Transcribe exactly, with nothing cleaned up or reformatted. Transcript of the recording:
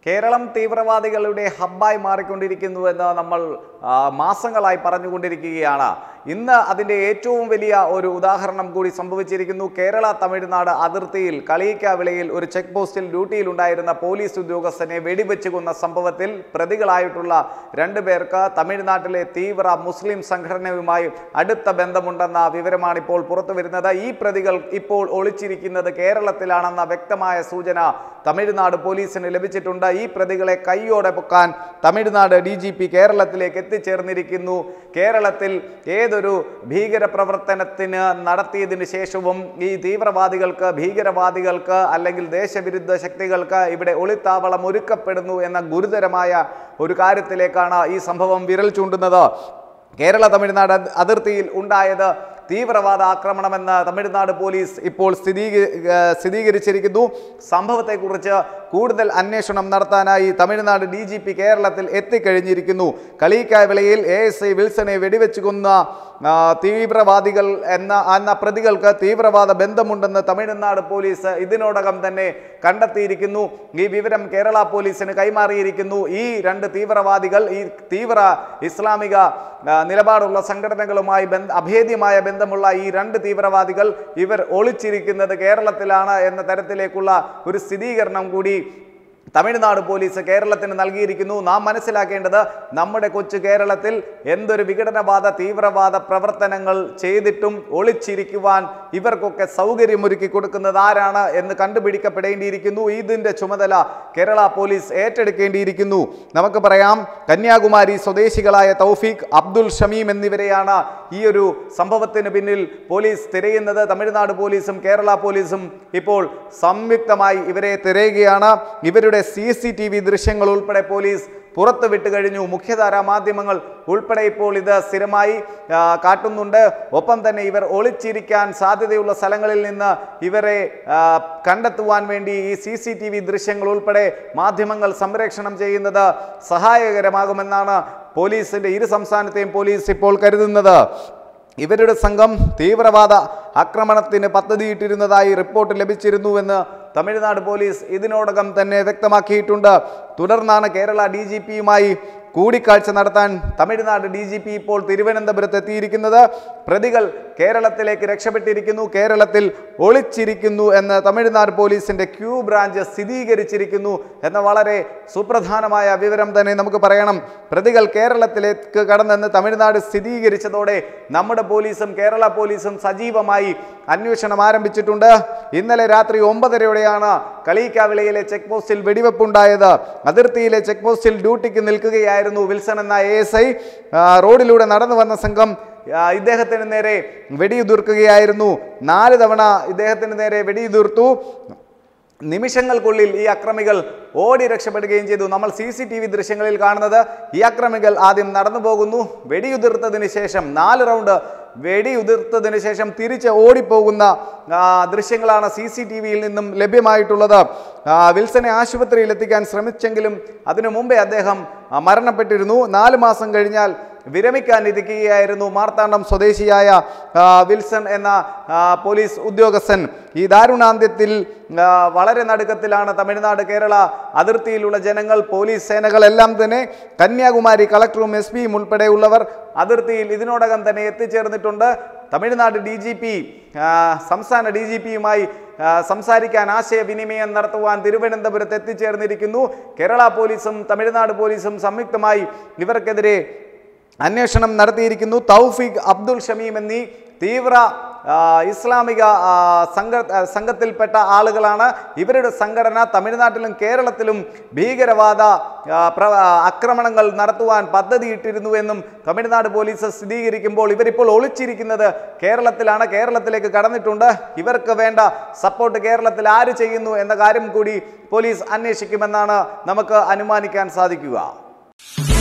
കേരളം തീവ്രവാദികളുടെ ഹബ്ബായി മാറിക്കൊണ്ടിരിക്കുന്നുവെന്ന് നമ്മൾ മാസങ്ങളായി പറഞ്ഞുകൊണ്ടിരിക്കുകയാണ്. ഇന്ന് അതിൻ്റെ ഏറ്റവും വലിയ ഒരു ഉദാഹരണം കൂടി സംഭവിച്ചിരിക്കുന്നു. കേരള തമിഴ്നാട് അതിർത്തിയിൽ കളിയിക്കാവിളയിൽ ഒരു ചെക്ക് പോസ്റ്റിൽ ഡ്യൂട്ടിയിലുണ്ടായിരുന്ന പോലീസ് ഉദ്യോഗസ്ഥനെ വെടിവെച്ച് കൊന്ന സംഭവത്തിൽ പ്രതികളായിട്ടുള്ള രണ്ടു പേർക്ക് തമിഴ്നാട്ടിലെ തീവ്ര മുസ്ലിം സംഘടനയുമായി അടുത്ത ബന്ധമുണ്ടെന്ന വിവരമാണ് ഇപ്പോൾ പുറത്തു വരുന്നത്. ഈ പ്രതികൾ ഇപ്പോൾ ഒളിച്ചിരിക്കുന്നത് കേരളത്തിലാണെന്ന വ്യക്തമായ സൂചന തമിഴ്നാട് പോലീസിന് ലഭിച്ചിട്ടുണ്ട്. ഈ പ്രതികളെ കൈയോടെ പൊക്കാൻ തമിഴ്നാട് ഡി ജി പി കേരളത്തിലേക്ക് എത്തിച്ചേർന്നിരിക്കുന്നു. കേരളത്തിൽ ഏതൊരു ഭീകര പ്രവർത്തനത്തിന് നടത്തിയതിനു ശേഷവും ഈ തീവ്രവാദികൾക്ക് ഭീകരവാദികൾക്ക് അല്ലെങ്കിൽ ദേശവിരുദ്ധ ശക്തികൾക്ക് ഇവിടെ ഒളിത്താവളം ഒരുക്കപ്പെടുന്നു എന്ന ഗുരുതരമായ ഒരു കാര്യത്തിലേക്കാണ് ഈ സംഭവം വിരൽ ചൂണ്ടുന്നത്. കേരള തമിഴ്നാട് അതിർത്തിയിൽ ഉണ്ടായത് തീവ്രവാദ ആക്രമണമെന്ന് തമിഴ്നാട് പോലീസ് ഇപ്പോൾ സ്ഥിരീക സ്ഥിരീകരിച്ചിരിക്കുന്നു. സംഭവത്തെക്കുറിച്ച് കൂടുതൽ അന്വേഷണം നടത്താനായി തമിഴ്നാട് ഡി ജി പി കേരളത്തിൽ എത്തിക്കഴിഞ്ഞിരിക്കുന്നു. കളിയിക്കാവിളയിൽ എ എസ് ഐ വിൽസനെ വെടിവെച്ച് കൊന്ന തീവ്രവാദികൾ എന്ന എന്ന പ്രതികൾക്ക് തീവ്രവാദ ബന്ധമുണ്ടെന്ന് തമിഴ്നാട് പോലീസ് ഇതിനോടകം തന്നെ കണ്ടെത്തിയിരിക്കുന്നു. ഈ വിവരം കേരള പോലീസിന് കൈമാറിയിരിക്കുന്നു. ഈ രണ്ട് തീവ്രവാദികൾ ഈ തീവ്ര ഇസ്ലാമിക നിലപാടുള്ള സംഘടനകളുമായി ബന്ധ അഭേദ്യമായ ബന്ധമുള്ള ഈ രണ്ട് തീവ്രവാദികൾ ഇവർ ഒളിച്ചിരിക്കുന്നത് കേരളത്തിലാണ് എന്ന തരത്തിലേക്കുള്ള ഒരു സ്ഥിരീകരണം കൂടി തമിഴ്നാട് പോലീസ് കേരളത്തിന് നൽകിയിരിക്കുന്നു. നാം മനസ്സിലാക്കേണ്ടത് നമ്മുടെ കൊച്ചു കേരളത്തിൽ എന്തൊരു വിഘടനവാദ തീവ്രവാദ പ്രവർത്തനങ്ങൾ ചെയ്തിട്ടും ഒളിച്ചിരിക്കുവാൻ ഇവർക്കൊക്കെ സൗകര്യമൊരുക്കി കൊടുക്കുന്നത് ആരാണ് എന്ന് കണ്ടുപിടിക്കപ്പെടേണ്ടിയിരിക്കുന്നു. ഇതിൻ്റെ ചുമതല കേരള പോലീസ് ഏറ്റെടുക്കേണ്ടിയിരിക്കുന്നു. നമുക്ക് പറയാം, കന്യാകുമാരി സ്വദേശികളായ തൗഫീഖ്, അബ്ദുൽ ഷമീം എന്നിവരെയാണ് ഈ ഒരു സംഭവത്തിന് പിന്നിൽ പോലീസ് തിരയുന്നത്. തമിഴ്നാട് പോലീസും കേരള പോലീസും ഇപ്പോൾ സംയുക്തമായി ഇവരെ തിരയുകയാണ്. ഇവരുടെ സി സി ടി വി ദൃശ്യങ്ങൾ ഉൾപ്പെടെ പോലീസ് പുറത്തു വിട്ട് കഴിഞ്ഞു. മുഖ്യധാരാ മാധ്യമങ്ങൾ ഉൾപ്പെടെ ഇപ്പോൾ ഇത് സ്ഥിരമായി കാട്ടുന്നുണ്ട്. ഒപ്പം തന്നെ ഇവർ ഒളിച്ചിരിക്കാൻ സാധ്യതയുള്ള സ്ഥലങ്ങളിൽ നിന്ന് ഇവരെ കണ്ടെത്തുവാൻ വേണ്ടി ഈ സി സി ടി വി ദൃശ്യങ്ങൾ ഉൾപ്പെടെ മാധ്യമങ്ങൾ സംപ്രേഷണം ചെയ്യുന്നത് സഹായകരമാകുമെന്നാണ് പോലീസിന്റെ ഇരു സംസ്ഥാനത്തെയും പോലീസ് ഇപ്പോൾ കരുതുന്നത്. ഇവരുടെ സംഘം തീവ്രവാദ ആക്രമണത്തിന് പദ്ധതിയിട്ടിരുന്നതായി റിപ്പോർട്ട് ലഭിച്ചിരുന്നുവെന്ന് തമിഴ്നാട് പോലീസ് ഇതിനോടകം തന്നെ വ്യക്തമാക്കിയിട്ടുണ്ട്. തുടർന്നാണ് കേരള ഡി ജി പിയുമായി കൂടിക്കാഴ്ച നടത്താൻ തമിഴ്നാട് ഡി ജി പി ഇപ്പോൾ തിരുവനന്തപുരത്ത് എത്തിയിരിക്കുന്നത്. പ്രതികൾ കേരളത്തിലേക്ക് രക്ഷപ്പെട്ടിരിക്കുന്നു, കേരളത്തിൽ ഒളിച്ചിരിക്കുന്നു എന്ന് തമിഴ്നാട് പോലീസിന്റെ ക്യൂ ബ്രാഞ്ച് സ്ഥിരീകരിച്ചിരിക്കുന്നു എന്ന വളരെ സുപ്രധാനമായ വിവരം തന്നെ നമുക്ക് പറയണം. പ്രതികൾ കേരളത്തിലേക്ക് കടന്നെന്ന് തമിഴ്നാട് സ്ഥിരീകരിച്ചതോടെ നമ്മുടെ പോലീസും കേരള പോലീസും സജീവമായി അന്വേഷണം ആരംഭിച്ചിട്ടുണ്ട്. ഇന്നലെ രാത്രി ഒമ്പതരയോടെയാണ് കളിയിക്കാവിളയിലെ ചെക്ക് പോസ്റ്റിൽ വെടിവെപ്പുണ്ടായത്. അതിർത്തിയിലെ ചെക്ക് പോസ്റ്റിൽ ഡ്യൂട്ടിക്ക് നിൽക്കുകയായിരുന്നു വിൽസൺ എന്ന എ എസ് ഐ. റോഡിലൂടെ നടന്നു വന്ന സംഘം ഇദ്ദേഹത്തിന് നേരെ വെടിയുതിർക്കുകയായിരുന്നു. നാല് തവണ ഇദ്ദേഹത്തിന് നേരെ വെടിയുതിർത്തു. നിമിഷങ്ങൾക്കുള്ളിൽ ഈ അക്രമികൾ ഓടി രക്ഷപ്പെടുകയും ചെയ്തു. നമ്മൾ സി സി ടി വി ദൃശ്യങ്ങളിൽ കാണുന്നത് ഈ അക്രമികൾ ആദ്യം നടന്നു പോകുന്നു. വെടിയുതിർത്തതിന് ശേഷം നാല് റൗണ്ട് വെടിയുതിർത്തതിന് ശേഷം തിരിച്ച് ഓടിപ്പോകുന്ന ദൃശ്യങ്ങളാണ് സി സി ടി വിയിൽ നിന്നും ലഭ്യമായിട്ടുള്ളത്. വിൽസനെ ആശുപത്രിയിൽ എത്തിക്കാൻ ശ്രമിച്ചെങ്കിലും അതിനു മുമ്പേ അദ്ദേഹം മരണപ്പെട്ടിരുന്നു. നാല് മാസം കഴിഞ്ഞാൽ വിരമിക്കാനിരിക്കുകയായിരുന്നു മാർത്താണ്ഡം സ്വദേശിയായ വിൽസൺ എന്ന പോലീസ് ഉദ്യോഗസ്ഥൻ. ഈ ദാരുണാന്ത്യത്തിൽ വളരെ നടുക്കത്തിലാണ് തമിഴ്നാട് കേരള അതിർത്തിയിലുള്ള ജനങ്ങൾ, പോലീസ് സേനകളെല്ലാം തന്നെ. കന്യാകുമാരി കളക്ടറും എസ് പിയും ഉൾപ്പെടെയുള്ളവർ അതിർത്തിയിൽ ഇതിനോടകം തന്നെ എത്തിച്ചേർന്നിട്ടുണ്ട്. തമിഴ്നാട് ഡി ജി പി സംസ്ഥാന ഡി ജി പിയുമായി സംസാരിക്കാൻ ആശയവിനിമയം നടത്തുവാൻ തിരുവനന്തപുരത്ത് എത്തിച്ചേർന്നിരിക്കുന്നു. കേരള പോലീസും തമിഴ്നാട് പോലീസും സംയുക്തമായി ഇവർക്കെതിരെ അന്വേഷണം നടത്തിയിരിക്കുന്നു. തൗഫീഖ്, അബ്ദുൽ ഷമീം എന്നീ തീവ്ര ഇസ്ലാമിക സംഘ സംഘത്തിൽപ്പെട്ട ആളുകളാണ്. ഇവരുടെ സംഘടന തമിഴ്നാട്ടിലും കേരളത്തിലും ഭീകരവാദ ആക്രമണങ്ങൾ നടത്തുവാൻ പദ്ധതിയിട്ടിരുന്നുവെന്നും തമിഴ്നാട് പോലീസ് സ്ഥിരീകരിക്കുമ്പോൾ ഇവരിപ്പോൾ ഒളിച്ചിരിക്കുന്നത് കേരളത്തിലാണ്, കേരളത്തിലേക്ക് കടന്നിട്ടുണ്ട്. ഇവർക്ക് വേണ്ട സപ്പോർട്ട് കേരളത്തിൽ ആര് ചെയ്യുന്നു എന്ന കാര്യം കൂടി പോലീസ് അന്വേഷിക്കുമെന്നാണ് നമുക്ക് അനുമാനിക്കാൻ സാധിക്കുക.